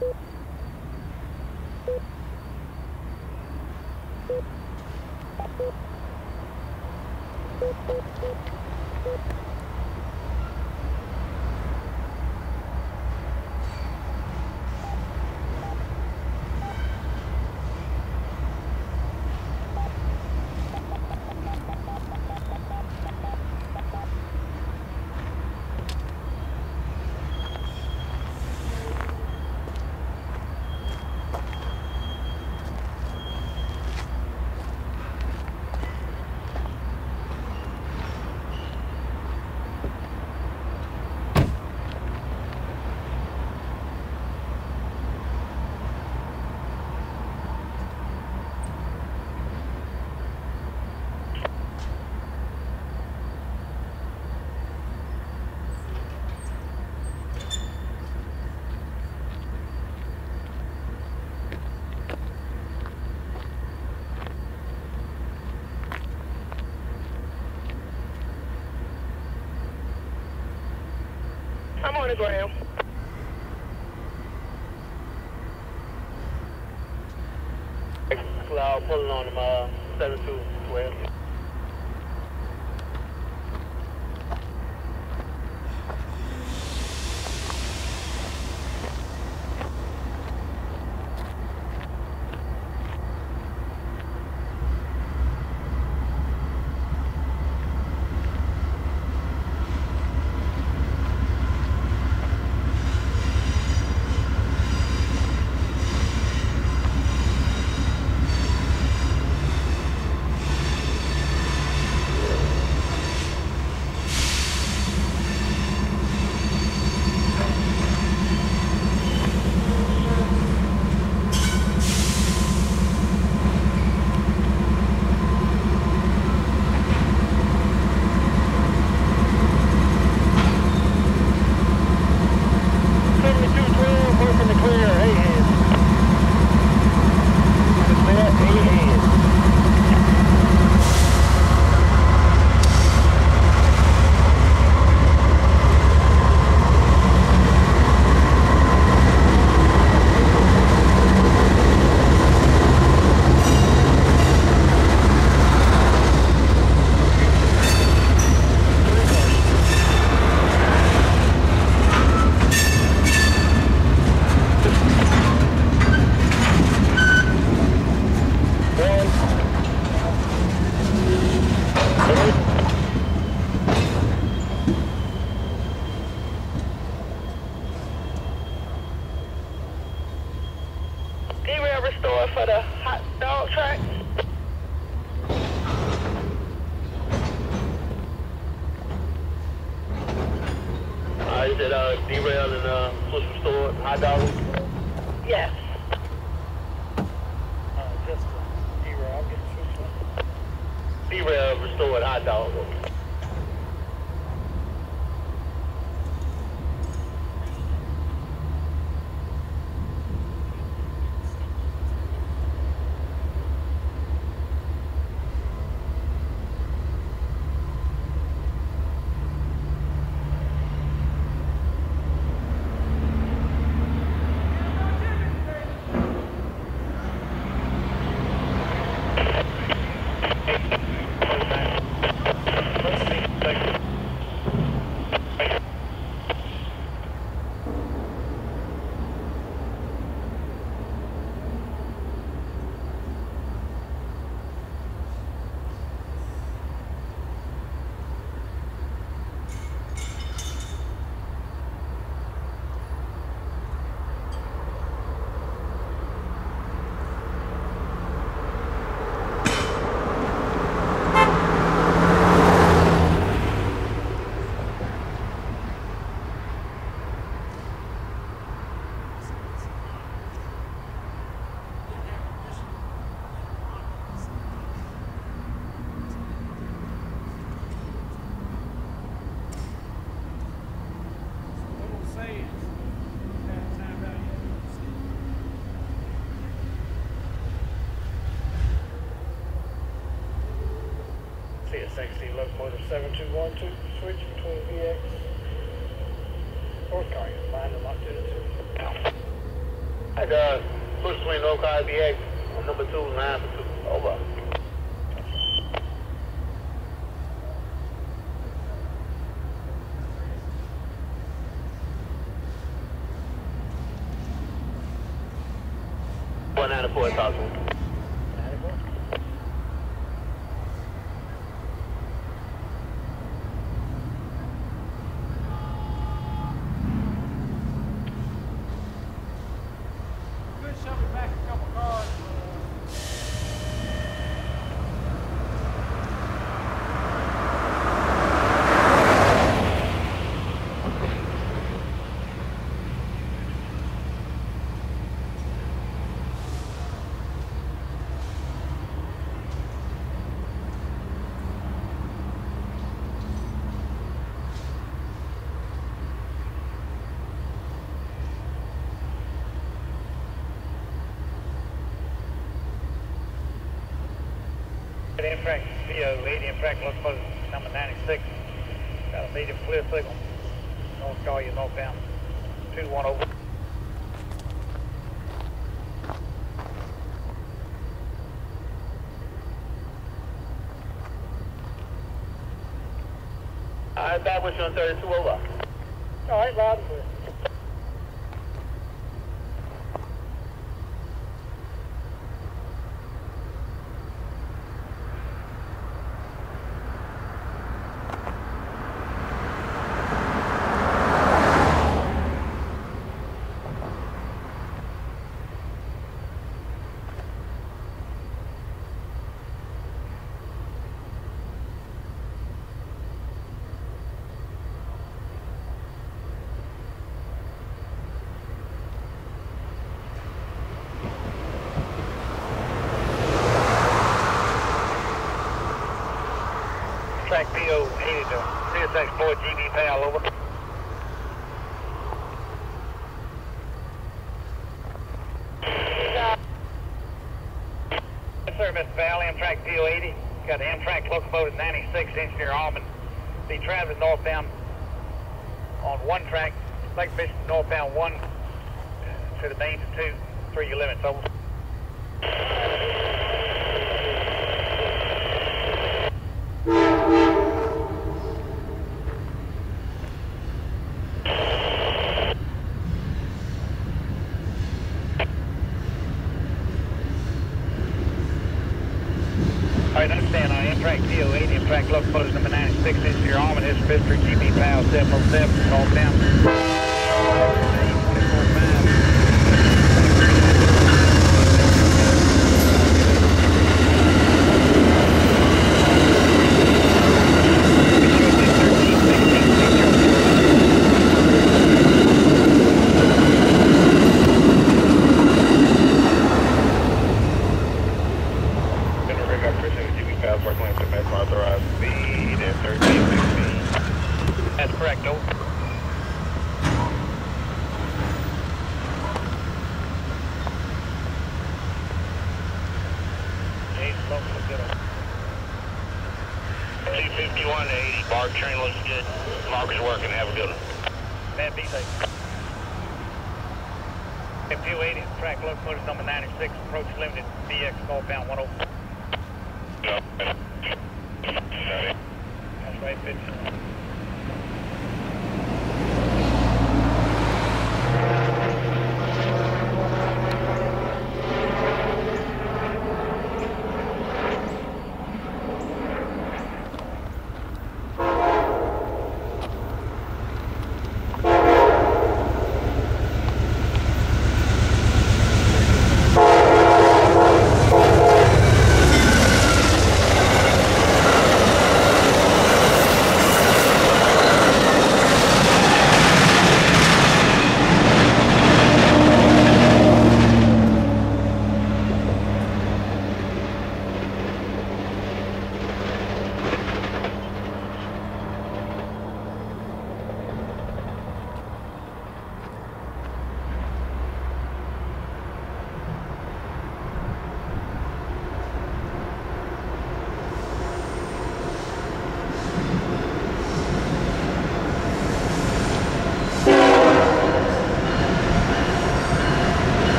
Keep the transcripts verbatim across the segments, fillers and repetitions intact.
I'm on the ground. Cloud pulling on him, uh, seven two twelve. For the hot dog track. Uh, is it uh, derail and uh, switch restored hot dog? Yes. Uh, just uh, derail, I'll get switched. Derail restored hot dog. C S X locomotive seven two one two, switch between V X, North Collier, line and lock to the two. I'd uh, push between North Collier B X on number two, nine for two. Over. one ninety-four, talk to him. Amtrak P zero eighty, Amtrak locomotive number ninety-six. Got a medium clear signal. North Collier, northbound, two one over. All right, back with you on thirty-two, over. All right, loud and clear. Amtrak P zero eighty to C S X four G B pal, over. Yes, sir, Mister Valley, Amtrak P zero eighty. Got the Amtrak locomotive ninety-six, engineer Almond. Be traveling northbound on one track, Lake Michigan northbound one to the main to two, three your limits, over. All right, understand, on Amtrak P zero eighty, Amtrak locomotive number ninety-six, engineer Almond, his Mister G B pal seven oh seven, northbound. That's correct, over. two fifty-one to eighty, bark train looks good. Marker's working, have a good one. Man, be safe. P zero eighty, track locomotive number ninety-six, approach limited, B X northbound one oh. No. That's right, bitch.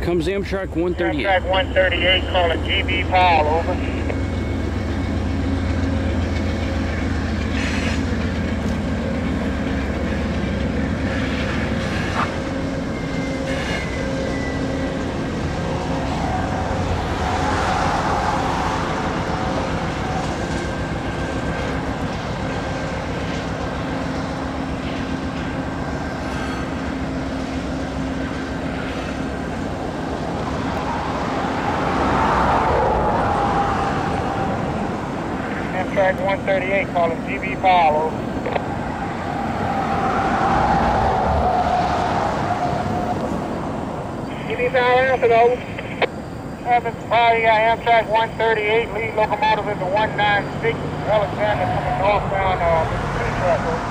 comes Amtrak one thirty-eight. Amtrak one thirty-eight calling G B Paul, over. Amtrak one thirty-eight calling G B Paul, over. G B Paul, answer, over. Happens Friday, got Amtrak one thirty-eight, lead locomotive is the one ninety-six, Alexander coming northbound, uh, Mississippi track, over.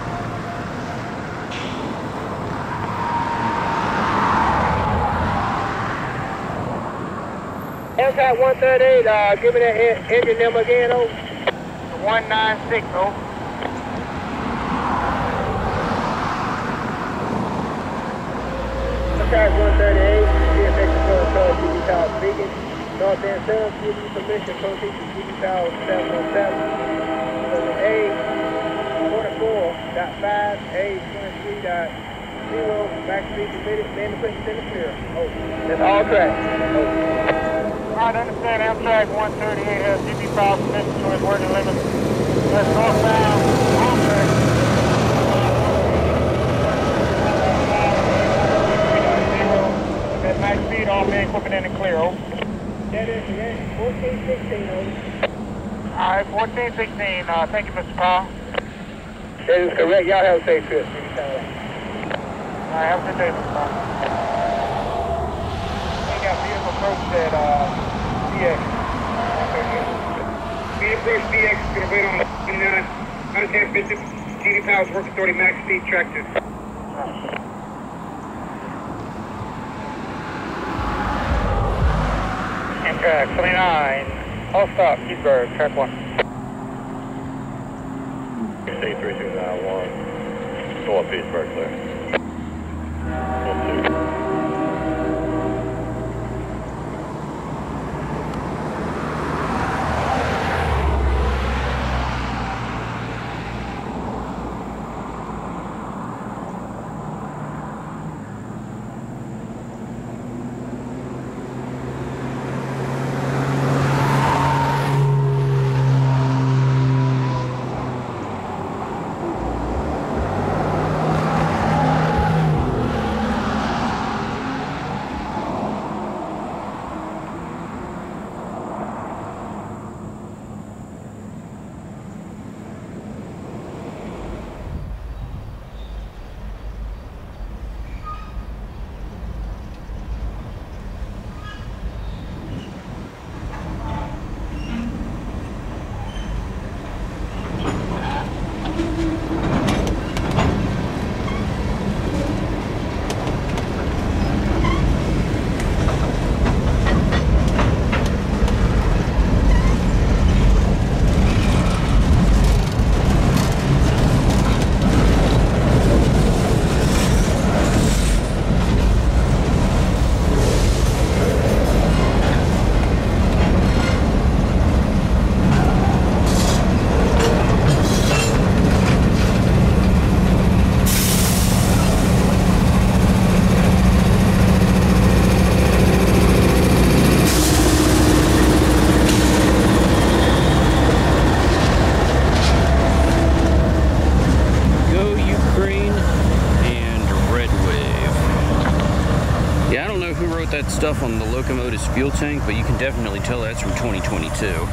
Amtrak one thirty-eight, uh, give me that en engine number again, over. one ninety-six, over. Amtrak one thirty-eight, C S X L two fifty-one speaking. North End Subdivision, permission, proceed to G B Tower seven one seven. A twenty-four point five, A twenty-three point zero, back speed committed, man equipment in the clear. Over. That's all track. Over. Alright, understand Amtrak one thirty-eight has G B five permission to its working limit. That's northbound, Amtrak. At night speed, all main equipment in the clear, over. That is fourteen sixteen, over. Alright, fourteen sixteen, uh, thank you, Mister Paul. That is correct, y'all have a safe trip. Alright, have a good day, Mister Paul. We got vehicle approach at, uh, C X. We approach C X, gonna wait on the one ten fifty, G D Powers Work Authority max speed tractor. Amtrak twenty-nine, all stop, Keithburg, track one. C three two nine one, go up Pittsburgh, clear. One two. That stuff on the locomotive's fuel tank, but you can definitely tell that's from twenty twenty-two.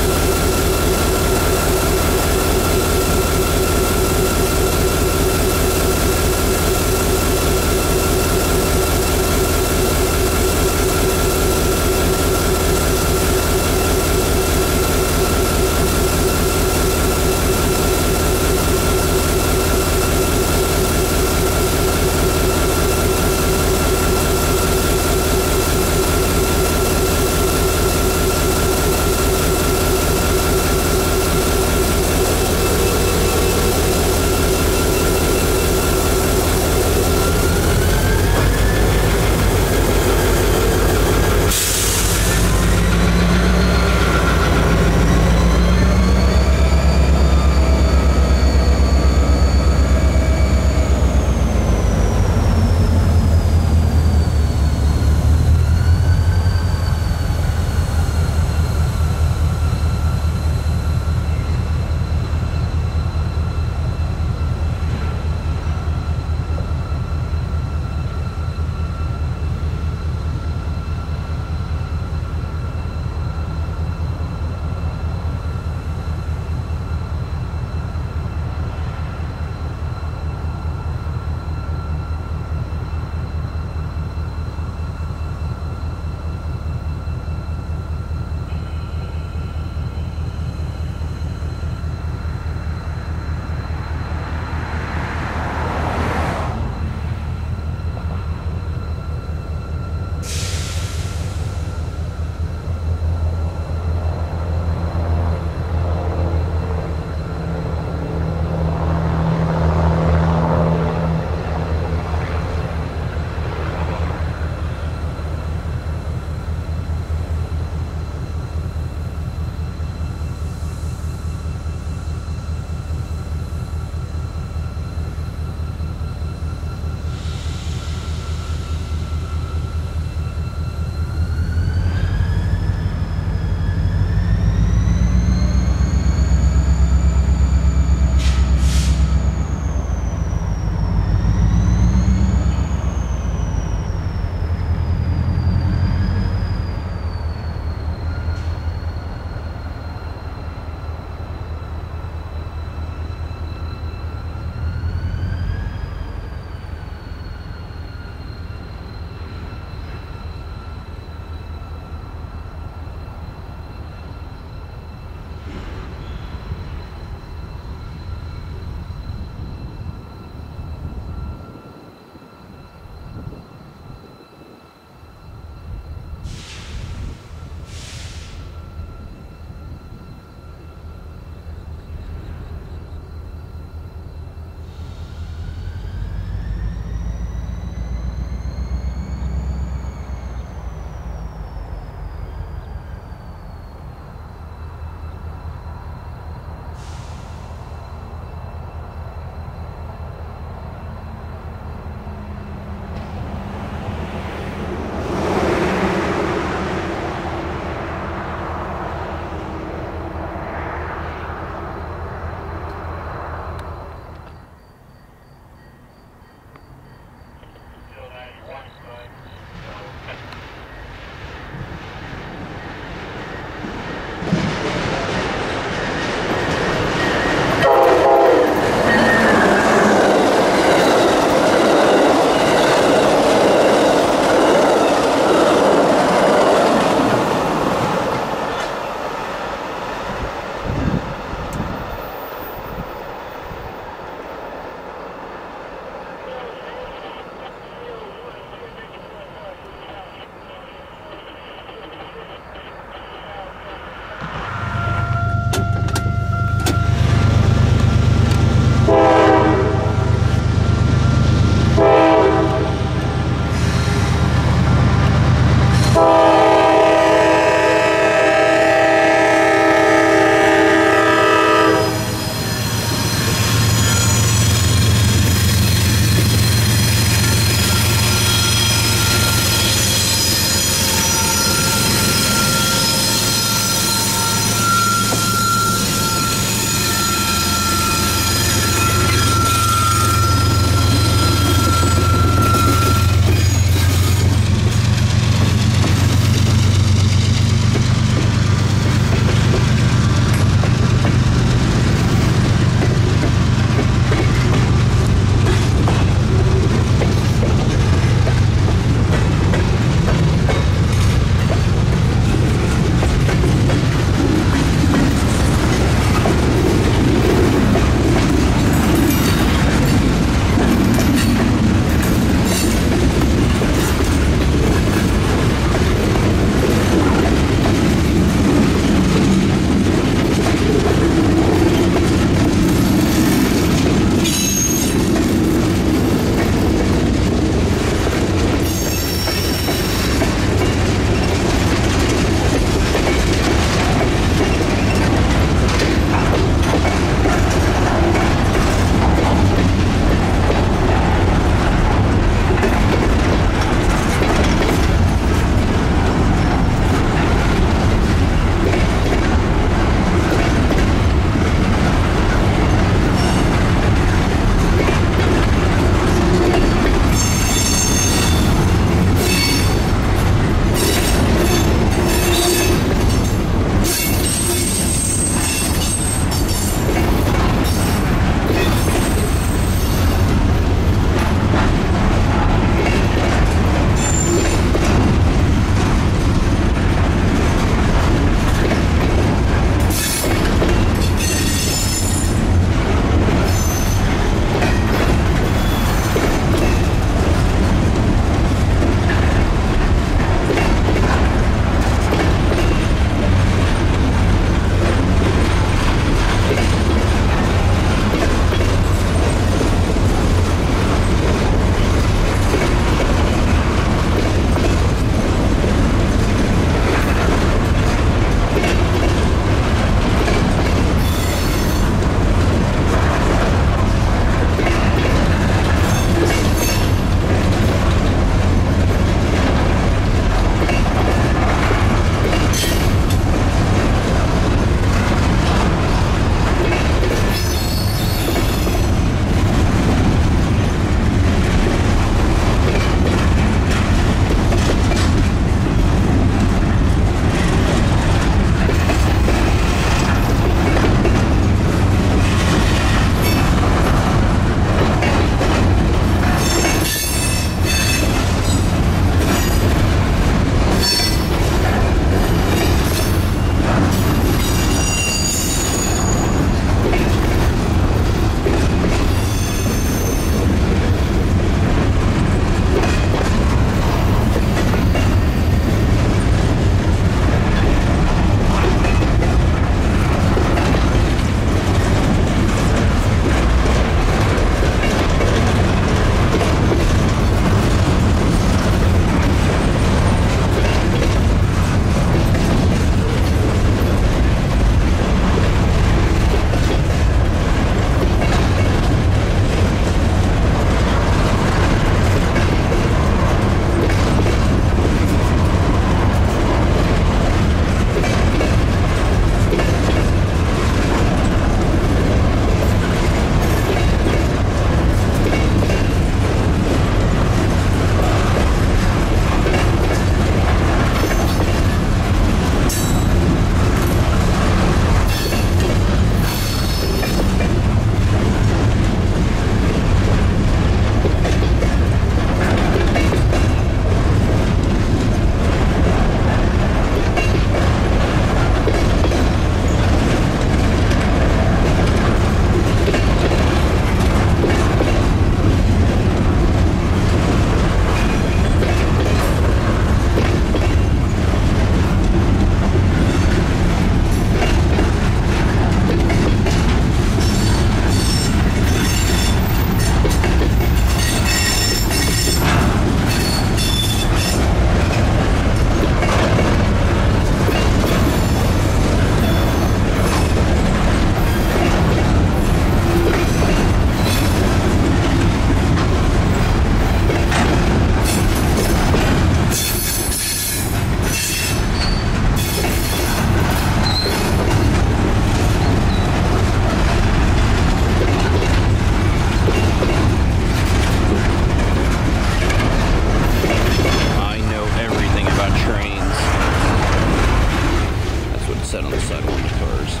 suck on the cars.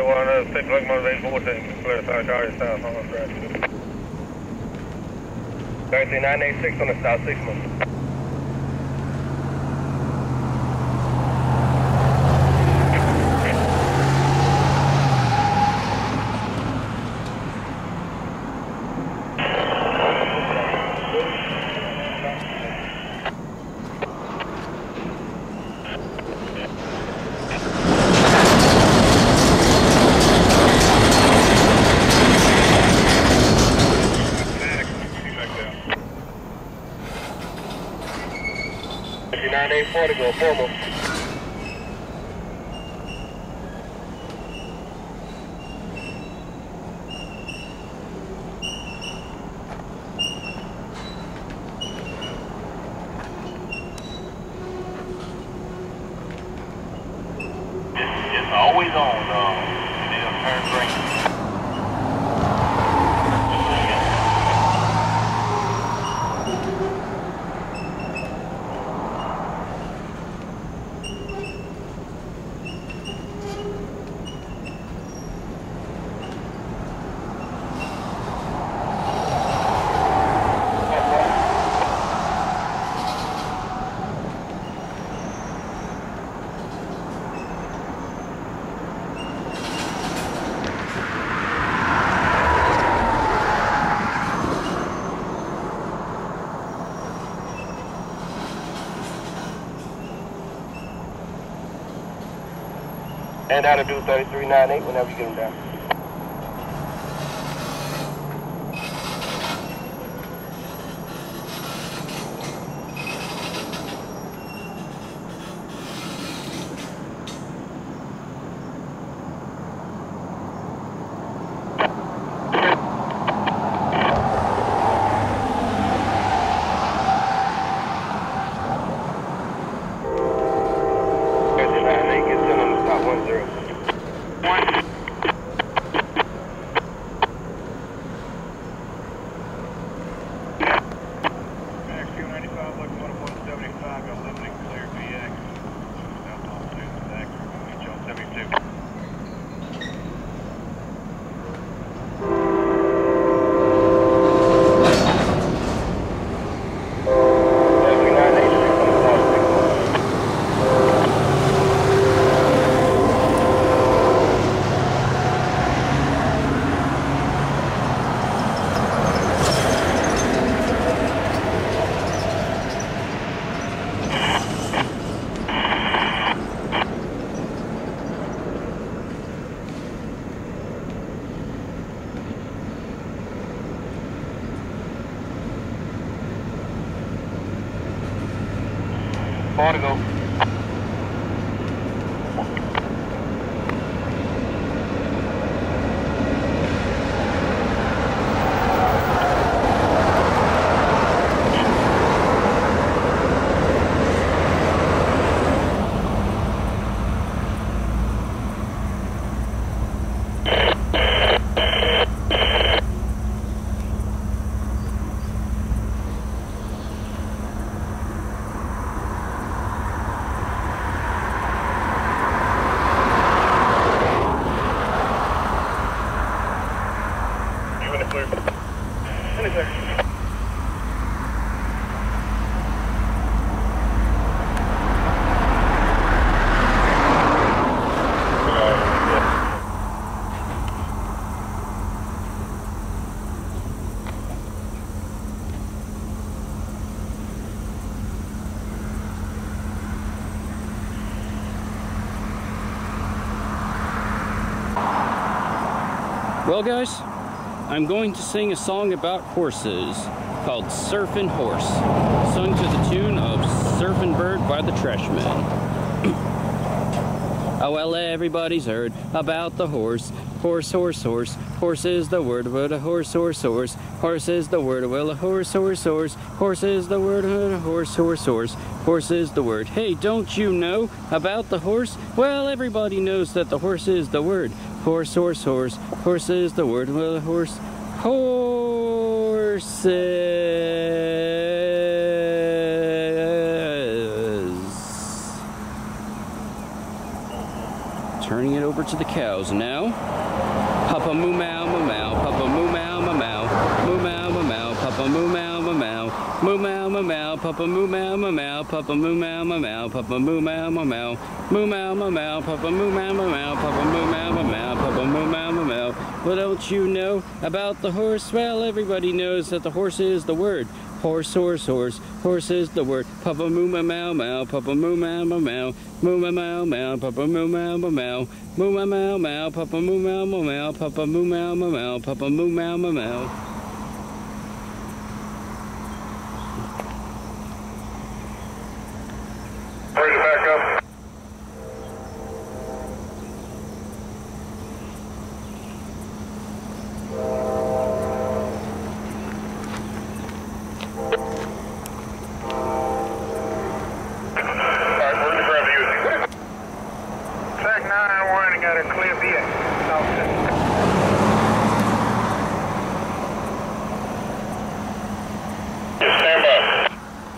one, uh, six locomotive eight fourteen, clear south car south on track. thirteen nine eighty-six on the south six one. nine eight forty, go formal. It's, it's always on, uh, and it'll turn green. And how to do thirty-three ninety-eight whenever you get them down. Four to go. Well guys, I'm going to sing a song about horses called Surfin' Horse, sung to the tune of Surfin' Bird by the Trashmen. Oh well, everybody's heard about the horse. Horse, horse, horse. Horse is the word, but a horse, horse, horse. Horse is the word, well a horse, horse, horse. Horse is the word, a horse, horse, horse. Horse is the word. Hey, don't you know about the horse? Well, everybody knows that the horse is the word. Horse, horse, horse. Horse is the word, well a horse. Horses. turning it over to the cows now. Papa moo mow moo mow, Papa moo mow moo mow, moo mow moo mow, Papa moo mow moo mow, moo mow moo mow, Papa moo mow moo mow, Papa moo mow moo mow, Papa moo mow moo mow, moo mow moo mow, Papa moo mow moo mow, Papa moo mow moo mow, Papa moo mow moo mow. What don't you know about the horse? Well, everybody knows that the horse is the word. Horse, horse, horse, horse is the word. Papa moo mow mow mow, Papa moo mow mow mow, moo mow mow mow, Papa moo mow mow mow, moo mow mow mow, Papa moo mow mow mow, Papa moo mow mow mow, Papa moo mow mow mow. Bring it back up. Got a clear view. Just stand by.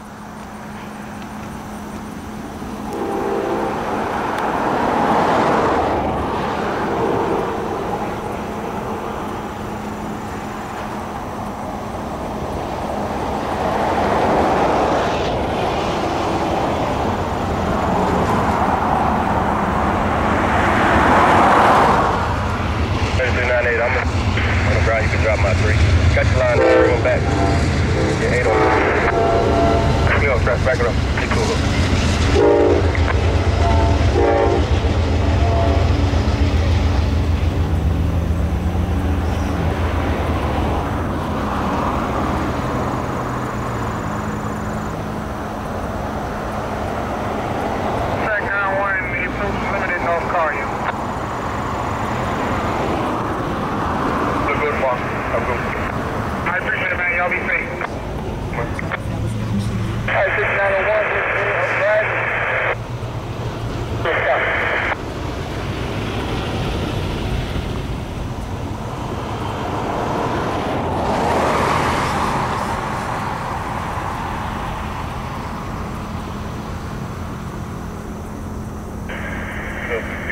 Cut your line, bring them back. Yeah, eight on. Go, press back it up. Get cool up. Track nine one, the approach limited North Collier. Look good, Mark. I'm good. I appreciate it, man. Y'all be safe. All right, six nine oh one, I'm driving. Good stop. Good.